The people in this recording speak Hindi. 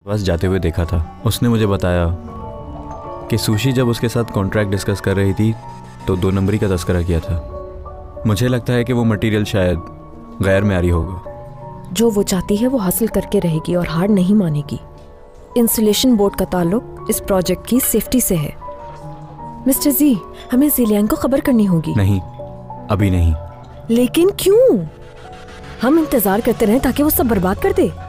बस जाते हुए देखा था। उसने मुझे बताया कि सुशी जब उसके साथ कॉन्ट्रैक्ट डिस्कस कर रही थी तो 2 नंबरी का तस्करा किया था। मुझे लगता है कि वो मटेरियल शायद गैर मेयारी होगा। जो वो चाहती है वो हासिल करके रहेगी और हार नहीं मानेगी। इंसुलेशन बोर्ड का ताल्लुक इस प्रोजेक्ट की सेफ्टी से है। मिस्टर जी, हमें ज़िलियांग को खबर करनी होगी। नहीं, अभी नहीं। लेकिन क्यों? हम इंतजार करते रहें ताकि वो सब बर्बाद कर दे।